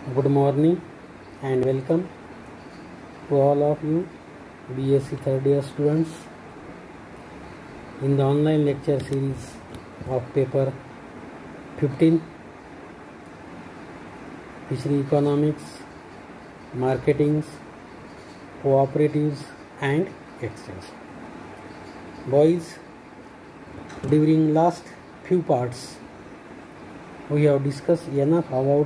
Good morning and welcome to all of you BSc third year students in the online lecture series of paper 15 Fishery Economics, Marketings, Cooperatives and Extension. Boys, during last few parts we have discussed enough about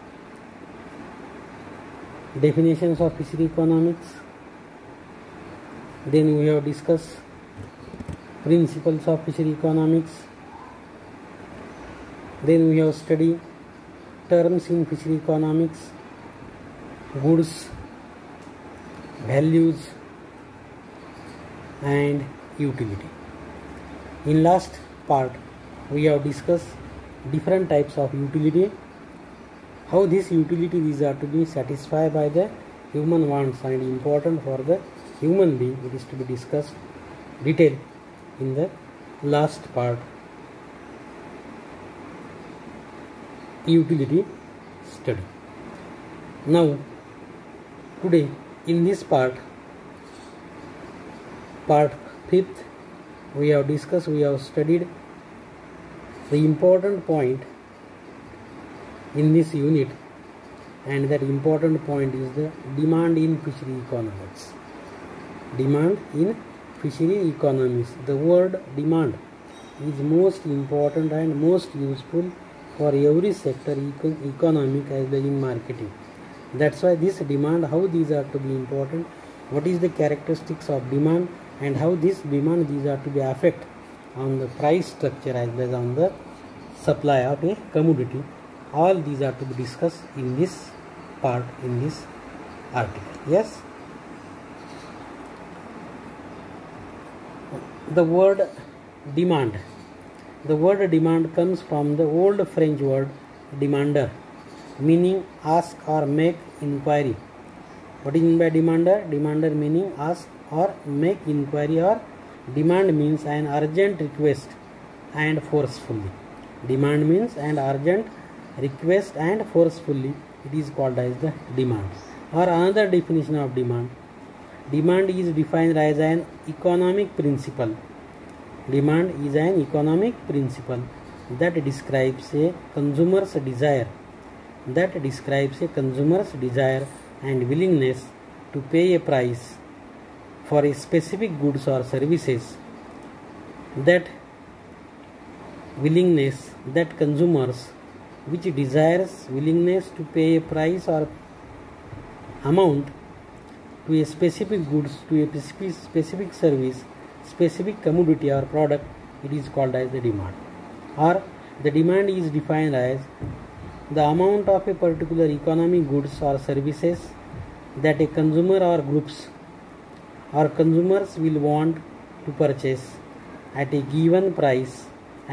definitions of fishery economics. Then we have discussed principles of fishery economics. Then we have studied terms in fishery economics, goods, values and utility. In last part we have discussed different types of utility, how these utilities are to be satisfied by the human wants and important for the human being. It is to be discussed detail in the last part, utility study. Now today in this part 5th, we have studied the important point in this unit, and that important point is the demand in fishery economics. Demand in fishery economics. The word demand is most important and most useful for every sector, economic as well in marketing. That's why this demand, how these are to be important, what is the characteristics of demand and how this demand these are to be affect on the price structure as well as on the supply of a commodity. All these are to be discussed in this part, in this article. Yes. The word demand. The word demand comes from the old French word demander, meaning ask or make inquiry. What is meant by demander? Demander meaning ask or make inquiry, or demand means an urgent request and forcefully. Demand means an urgent request and forcefully, it is called as the demand. Or another definition of demand, demand is defined as an economic principle. Demand is an economic principle that describes a consumer's desire, and willingness to pay a price for a specific goods or services. That willingness, that consumers which desires willingness to pay a price or amount to a specific goods, to a specific service, specific commodity or product, it is called as the demand. Or the demand is defined as the amount of a particular economic goods or services that a consumer or groups or consumers will want to purchase at a given price,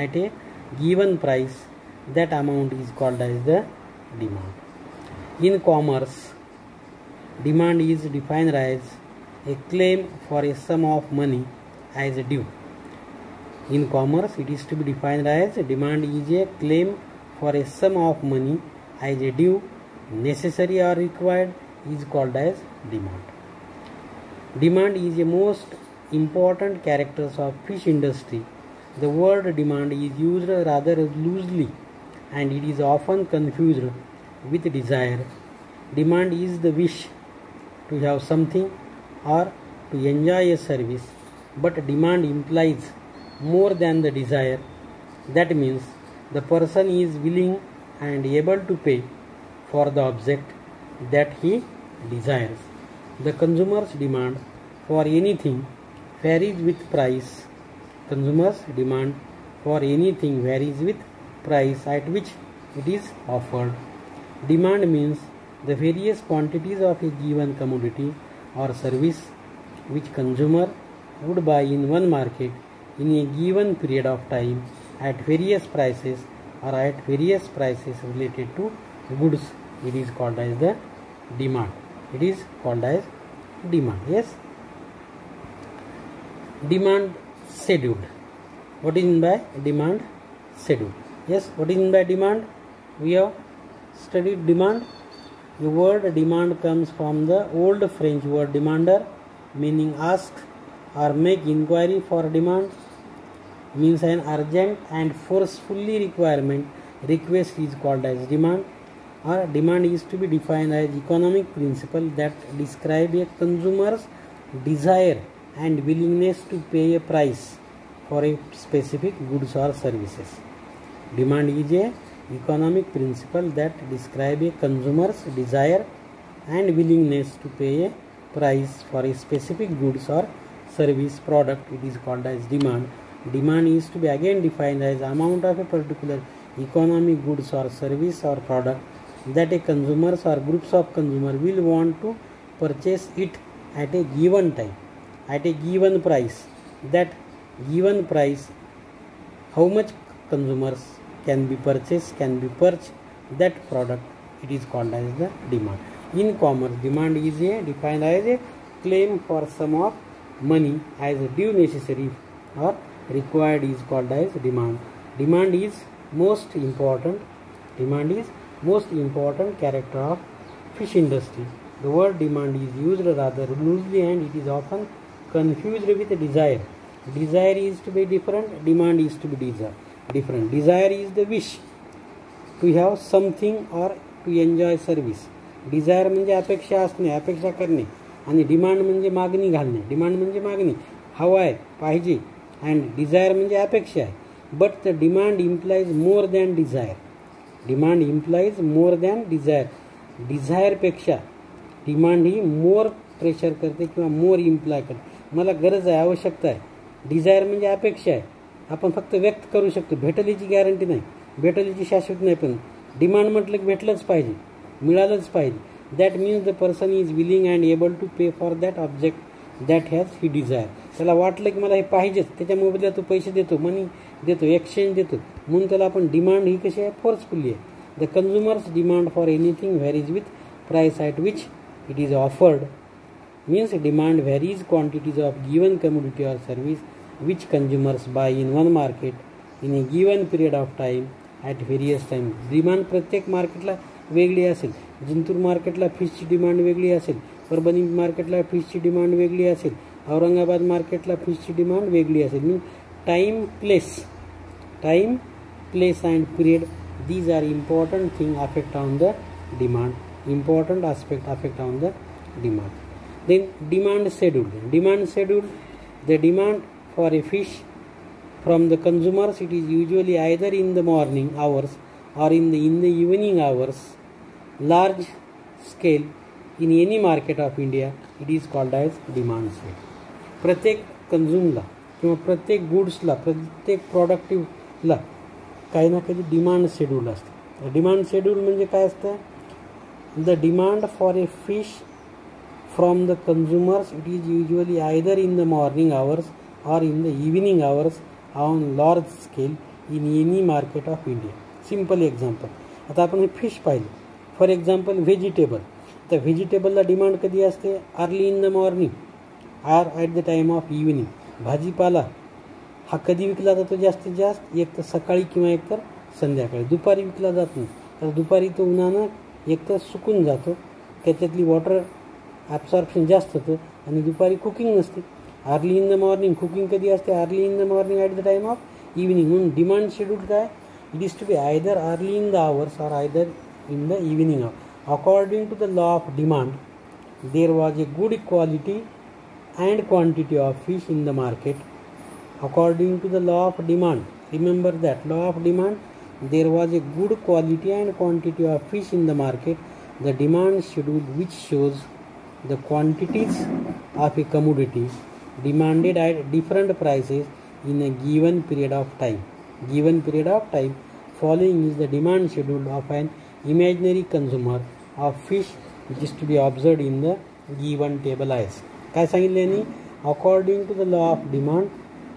that amount is called as the demand. In commerce, demand is defined as a claim for a sum of money as a due. In commerce, it is to be defined as demand is a claim for a sum of money as a due, necessary or required, is called as demand. Demand is a most important characters of fish industry. The word demand is used rather loosely and it is often confused with desire. Demand is the wish to have something or to enjoy a service, but demand implies more than the desire. That means the person is willing and able to pay for the object that he desires. The consumer's demand for anything varies with price. Consumer's demand for anything varies with price at which it is offered. Demand means the various quantities of a given commodity or service which consumer would buy in one market in a given period of time at various prices or at various prices related to goods. It is called as the demand. It is called as demand. Yes. Demand schedule. What is meant by demand schedule? Yes, what is meant by demand? We have studied demand The word demand comes from the old French word demander, meaning ask or make inquiry. For demand means an urgent and forcefully requirement. Request is called as demand. Or demand is to be defined as economic principle that describe a consumer's desire and willingness to pay a price for a specific goods or services. Demand is a economic principle that describe a consumer's desire and willingness to pay a price for a specific goods or service product. It is called as demand. Demand is to be again defined as amount of a particular economic goods or service or product that a consumers or groups of consumers will want to purchase it at a given time, at a given price. That given price, how much consumers can be purchased that product, it is called as the demand. In commerce, demand is defined as a claim for sum of money as due, necessary or required, is called as demand. Demand is most important character of fish industry. The word demand is used rather loosely and it is often confused with desire. Desire is to be different, demand is to be different. Desire is the wish to have something or to enjoy service. Desire म्हणजे अपेक्षा असणे, अपेक्षा करणे, आणि demand म्हणजे मागणी घालणे. Demand म्हणजे मागणी, हवा आहे, पाहिजे, अँड डिझायर म्हणजे अपेक्षा आहे. But the demand implies more than desire. Demand implies more than desire. डिझायरपेक्षा डिमांड ही मोर प्रेशर करते किंवा मोर इम्प्लाय करते. मला गरज आहे, आवश्यकता आहे. डिझायर म्हणजे अपेक्षा आहे, आपण फक्त व्यक्त करू शकतो, भेटलीची गॅरंटी नाही, भेटलीची शाश्वत नाही. पण डिमांड म्हटलं की भेटलंच पाहिजे, मिळालंच पाहिजे. That means the person is willing and able to pay for that object that has he desire. त्याला वाटलं की मला हे पाहिजेच, त्याच्या मोबदल्यात तो पैसे देतो, मनी देतो, एक्सचेंज देतो, म्हणून त्याला आपण डिमांड ही कशी आहे, फोर्सफुली आहे. The consumers demand for anything varies with price at which it is offered. Means demand varies quantities of given commodity or service which consumers buy in one market in a given period of time at various time. Demand प्रत्येक मार्केटला वेगळी असेल. जिंतूर मार्केटला फिशची demand वेगळी असेल, परभणी मार्केटला फिशची demand वेगळी असेल, औरंगाबाद मार्केटला फिशची डिमांड वेगळी असेल. Mean time place and period, these are important thing affect on the demand. Important aspect affect on the demand. Then demand schedule. Demand schedule, the demand for a fish from the consumers, it is usually either in the morning hours or in the evening hours. Large scale in any market of India, it is called as demand schedule. प्रत्येक कंझ्युमला किंवा प्रत्येक गुड्सला, प्रत्येक प्रोडक्टिव्हला काही ना काही demand schedule असतं. Demand schedule म्हणजे काय असतं? The demand for a fish from the consumers, it is usually either in the morning hours or in the evening hours on large scale in any market of India. Simple example, आता आपण हे fish पाहिले. For example vegetable. तर व्हेजिटेबलला demand कधी असते? Early in the morning or at the time of evening. भाजीपाला हा कधी विकला जातो जास्तीत जास्त? एक तर सकाळी किंवा एक तर संध्याकाळी. दुपारी विकला जात नाही, तर दुपारी तो उन्हानं एक तर सुकून जातो, त्याच्यातली वॉटर ॲब्सॉर्प्शन जास्त होतं, आणि दुपारी कुकिंग नसते. Early in the morning cooking कधी असते? Early in the morning at the time of evening. म्हणून डिमांड शेड्यूल काय? It is to be either early in the hours or either in the evening hour. According to the law of demand, there was a good quality and quantity of fish in the market. According to the law of demand, remember that law of demand, there was a good quality and quantity of fish in the market. The demand schedule which shows the quantities of a commodity demanded at different prices in a given period of time. Given period of time. Following is the demand schedule of an imaginary consumer of fish which is to be observed in the given table as. काय सांगितले यांनी? According to the law of demand,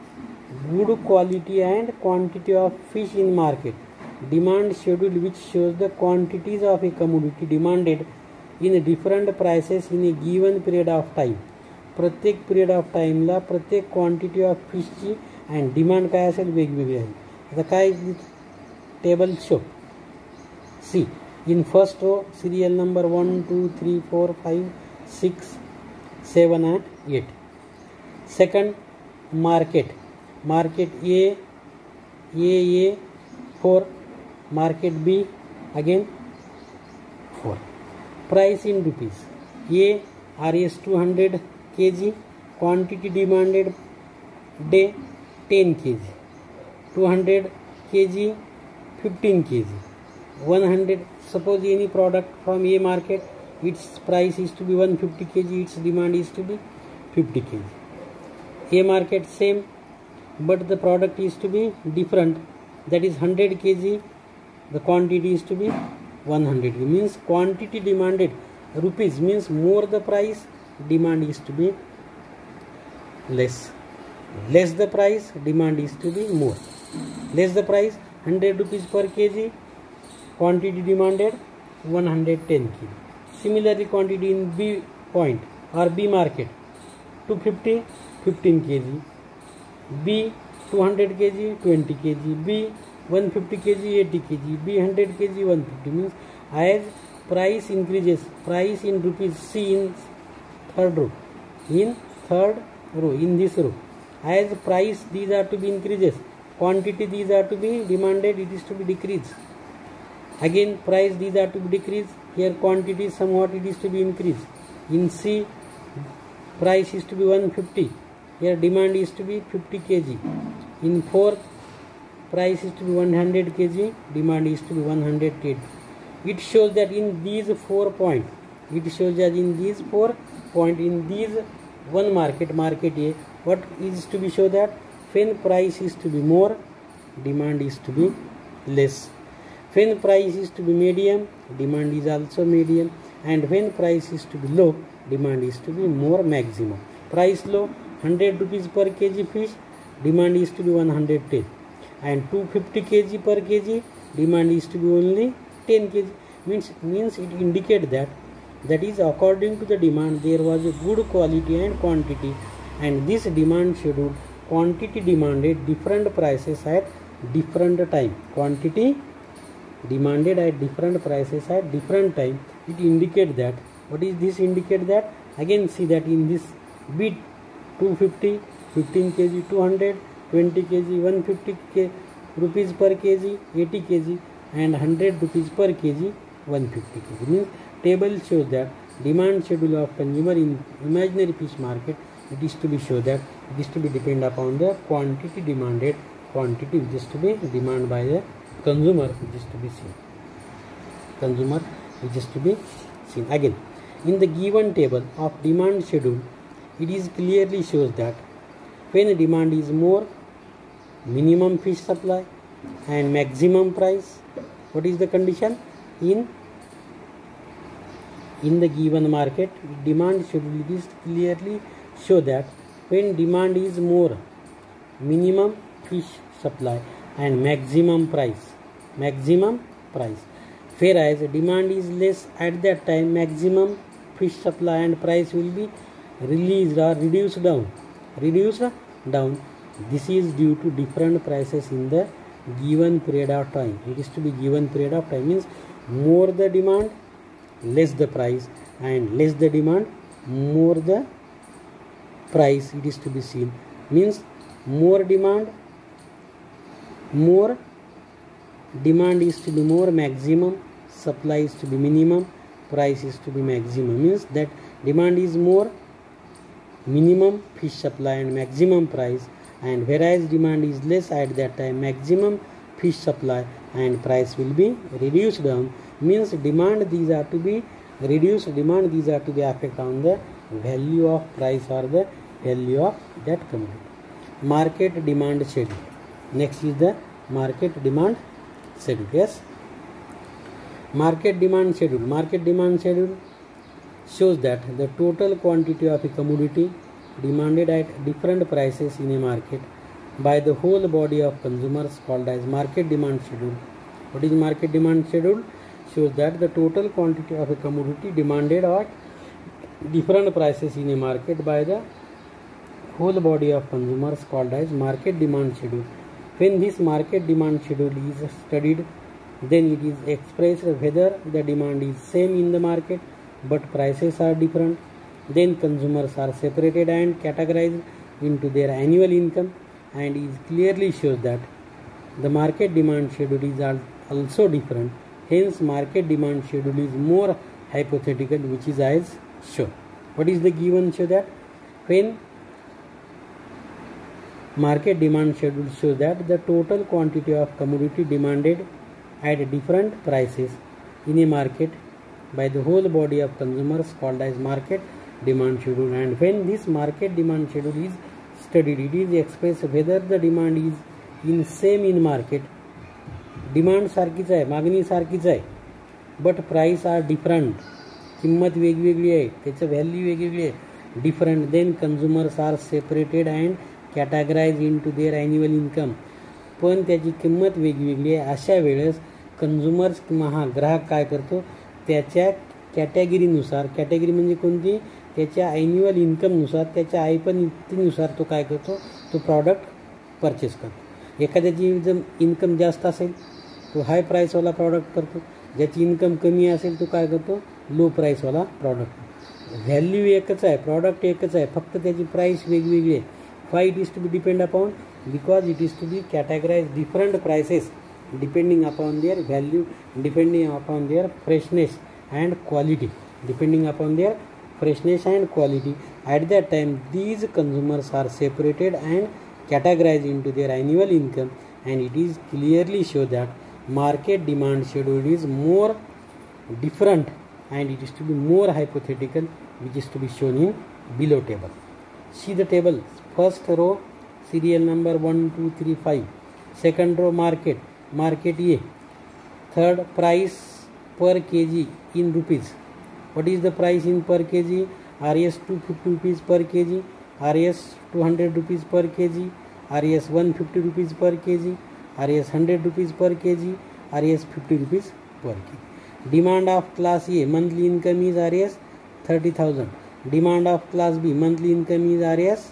good quality and quantity of fish in market. Demand schedule which shows the quantities of a commodity demanded in different prices in a given period of time. प्रत्येक period of टाईमला प्रत्येक quantity of फिशची and demand काय असेल? वेगवेगळी आहे. आता काय table show. See In first row, serial number 1, 2, 3, 4, 5, 6, 7 and 8. Second, market. Market A 4, market B again 4. Price in rupees. A RS 200 kg, quantity demanded day 10 kg, 200 kg 15 kg, 100. Suppose any product from A market, its price is to be 150 kg, its demand is to be 50 kg. A market same, but the product is to be different, that is 100 kg, the quantity is to be 100 kg. Means quantity demanded rupees, means more the price, demand is to be less. Less the price, demand is to be more. Less the price, 100 rupees per kg, quantity demanded 110 kg. Similarly, quantity in B point or B market 250 15 kg, B 200 kg 20 kg, B 150 kg 80 kg, B 100 kg 150. Means as price increases, price in rupees, C in third row, in this row, as price these are to be increases, quantity these are to be demanded, it is to be decreased. Again price these are to be decreased, here quantity somewhat it is to be increased. In C, price is to be 150, here demand is to be 50 kg. In fourth, price is to be 100 kg, demand is to be 100 kg. It shows that in these 4 points, in these one market A, what is to be show that when price is to be more, demand is to be less. When price is to be medium, demand is also medium, and when price is to be low, demand is to be more maximum. Price low, 100 rupees per kg fish, demand is to be 110, and 250 kg per kg, demand is to be only 10 kg. Means it indicates that is according to the demand there was a good quality and quantity, and this demand schedule, quantity demanded different prices at different time. Quantity demanded at different prices at different time. It indicates that. What is this indicate that? Again see that in this B 250 15 kg, 200 20 kg, 150 rupees per kg 80 kg, and 100 rupees per kg 150 kg. Means table shows that demand schedule of consumer in imaginary fish market, it is to be show that it is to be depend upon the quantity demanded, quantity which is to be demand by the consumer, which is to be seen. Consumer which is to be seen. Again, in the given table of demand schedule, it is clearly shows that when demand is more, minimum fish supply and maximum price. What is the condition? In the given market, demand schedule, it is clearly show that when demand is more, minimum fish supply and maximum price, whereas demand is less, at that time maximum fish supply and price will be released or reduced down. This is due to different prices in the given period of time. It is to be given period of time, means more the demand, less the price, and less the demand, more the price. It is to be seen. Means more demand is to be more, maximum supply is to be minimum, price is to be maximum. Means that demand is more, minimum fish supply and maximum price, and whereas demand is less, at that time maximum fish supply and price will be reduced down. Means demand these are to be reduced, demand these are to be affect on the value of price or the value of that commodity. Market demand schedule. Next is the market demand schedule. Yes, market demand schedule. Market demand schedule shows that the total quantity of a commodity demanded at different prices in a market by the whole body of consumers called as market demand schedule. What is market demand schedule? Shows that the total quantity of a commodity demanded at different prices in a market by the whole body of consumers called as market demand schedule. When this market demand schedule is studied, Then it is expressed whether the demand is same in the market but prices are different. Then consumers are separated and categorized into their annual income, and it clearly shows that the market demand schedule is also different. Hence, market demand schedule is more hypothetical, which is as shown. What is the given? Show that when market demand schedule shows that the total quantity of commodity demanded at different prices in a market by the whole body of consumers called as market demand schedule. And when this market demand schedule is studied, it is expressed whether the demand is in same in market. Demand सारखीच आहे, मागणी सारखीच आहे, but price are different. किंमत वेगवेगळी आहे, त्याचं value वेगवेगळी आहे, different. Then consumers are separated and categorise into their annual income. पण त्याची किंमत वेगवेगळी आहे. अशा वेळेस कन्झ्युमर्स किंवा हा ग्राहक काय करतो, त्याच्या कॅटेगरीनुसार, कॅटेगरी म्हणजे कोणती, त्याच्या ॲन्युअल इन्कमनुसार, त्याच्या ऐपतीनुसार तो काय करतो, तो प्रॉडक्ट परचेस करतो. एखाद्याची जर इन्कम जास्त असेल तो हाय प्राईसवाला प्रॉडक्ट करतो, ज्याची इन्कम कमी असेल तो काय करतो, लो प्राईसवाला प्रॉडक्ट. व्हॅल्यू एकच आहे, प्रॉडक्ट एकच आहे, फक्त त्याची प्राईस वेगवेगळी आहे. Why it is to be depend upon, because it is to be categorise different prices depending upon their value, depending upon their freshness and quality, depending upon their freshness and quality. At that time these consumers are separated and categorized into their annual income, and it is clearly show that market demand schedule is more different and it is to be more hypothetical, which is to be shown in below table. See the table. First row serial number 1 2 3 5, second row market A, third price per kg in rupees. What is the price in per kg? RS 250 rupees per kg, RS 200 rupees per kg, RS 150 rupees per kg, RS 100 rupees per kg, RS 50 rupees per kg. Demand of class A monthly income is RS 30,000. Demand of class B monthly income is RS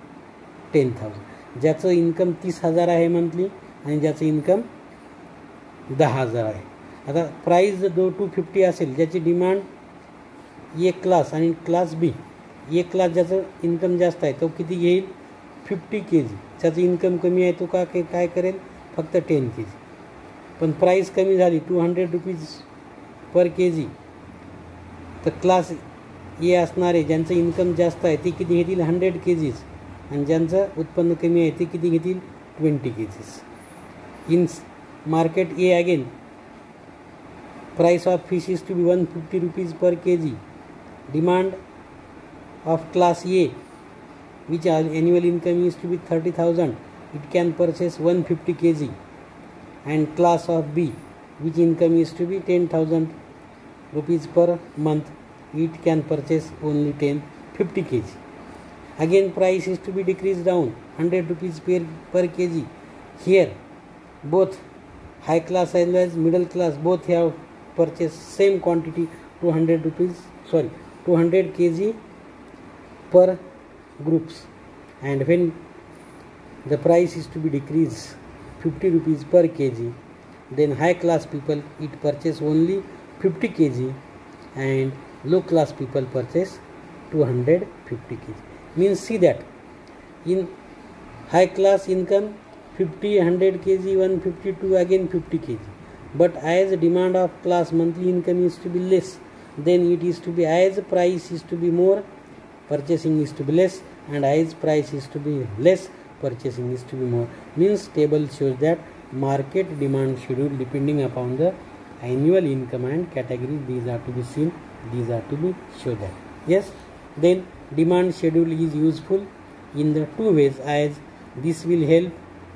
10,000. ज्याचं income 30,000 आहे monthly आणि ज्याचं income 10,000 आहे. आता price जर 250 असेल, ज्याची demand A class आणि क्लास बी, ए क्लास ज्याचं इन्कम जास्त आहे तो किती घेईल, 50 kg. ज्याचं इन्कम कमी आहे तो काय करेल, फक्त 10 kg. पण प्राईस कमी झाली 200 रुपीज पर kg, तर क्लास ए असणारे ज्यांचं इन्कम जास्त आहे ते किती घेतील, 100 kg, आणि ज्यांचं उत्पन्न कमी आहे ते किती घेतील, 20 kg. In market A again price of fish is to be 150 rupees per kg. Demand of class A, which annual income is to be 30,000, it can purchase 150 kg. And class of B, which income is to be 10,000 rupees per month, it can purchase only 50 kg. Again price is to be decreased down 100 rupees per kg. Here both high class as well as middle class both have purchase same quantity, 200 kg per groups. And when the price is to be decreased 50 rupees per kg, then high class people it purchase only 50 kg and low class people purchase 250 kg. Means see that in high class income 50, 100 kg, 152, again 50 kg. But as demand of class monthly income is to be less, then it is to be, as price is to be more, purchasing is to be less, and as price is to be less, purchasing is to be more. Means table shows that market demand schedule depending upon the annual income and category, these are to be seen, these are to be shown that. Yes, then demand schedule is useful in the two ways, as this will help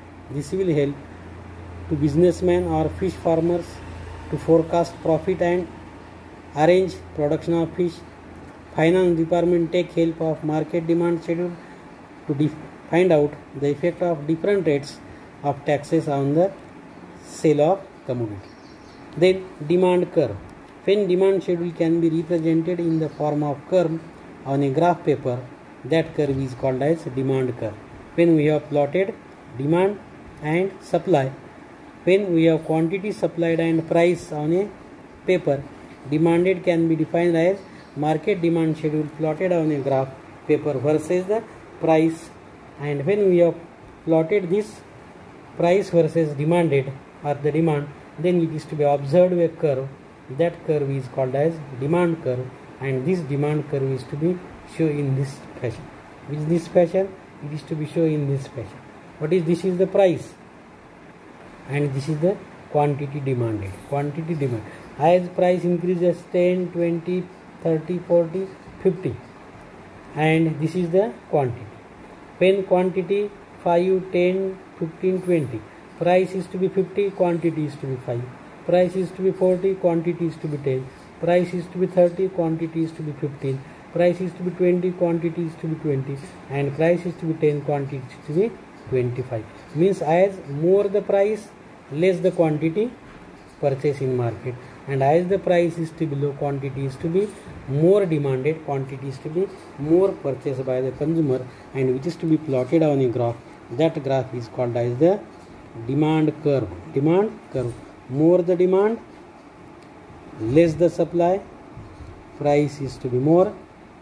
to businessmen or fish farmers to forecast profit and arrange production of fish. Finance department take help of market demand schedule to find out the effect of different rates of taxes on the sale of commodity. Then demand curve. When demand schedule can be represented in the form of curve on a graph paper, that curve is called as demand curve. When we have plotted demand and supply When we have quantity supplied and price on a paper, demanded can be defined as market demand schedule plotted on a graph paper versus the price. And when we have plotted this price versus demanded or the demand, then it is to be observed a curve. That curve is called as demand curve, and this demand curve is to be shown in this fashion. With this fashion, it is to be shown in this fashion. What is this? Is the price, and this is the quantity demanded. Quantity demand. As price increases 10, 20, 30, 40, 50, and this is the quantity. When quantity 5, 10, 15, 20, price is to be 50, quantity is to be 5. Price is to be 40, quantity is to be 10. Price is to be 30, quantity is to be 15. Price is to be 20, quantity is to be 20. And price is to be 10, quantity is to be 25. Means as more the price, less the quantity purchase in market. And as the price is to be low, quantity is to be more demanded, quantity is to be more purchased by the consumer, and which is to be plotted on a graph. That graph is called as the demand curve. Demand curve. More the demand, less the supply, price is to be more.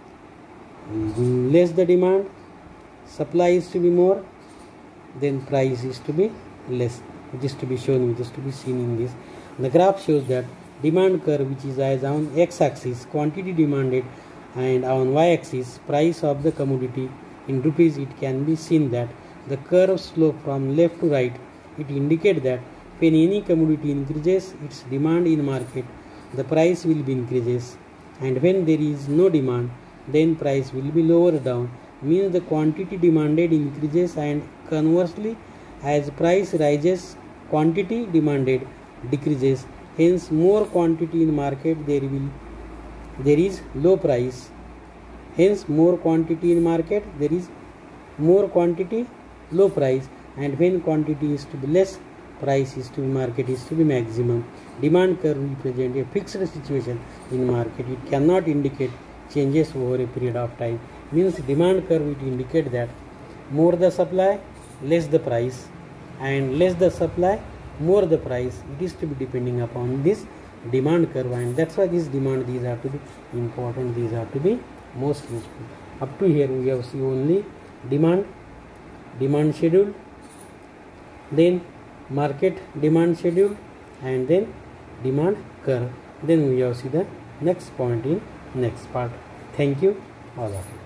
Less the demand, supply is to be more, then price is to be less. It is to be shown, which is to be seen in this. The graph shows that demand curve, which is as on x-axis quantity demanded, and on y-axis price of the commodity in rupees. It can be seen that the curve slope from left to right, it indicates that when any commodity increases its demand in market, the price will be increases, and when there is no demand, then price will be lower down. Means the quantity demanded increases, and conversely, as price rises, quantity demanded decreases. Hence, more quantity in market, there is low price. Hence, more quantity in market, there is more quantity, low price. And when quantity is to be less, price is to be market is to be maximum. Demand curve represents a fixed situation in market. It cannot indicate changes over a period of time. Means demand curve, it indicates that more the supply, less the price, and less the supply, more the price. It is to be depending upon this demand curve, and that's why this demand, these are to be important, these are to be most useful. Up to here we have seen only demand schedule, then market demand schedule, and then demand curve. Then we have see the next point in next part. Thank you all of you.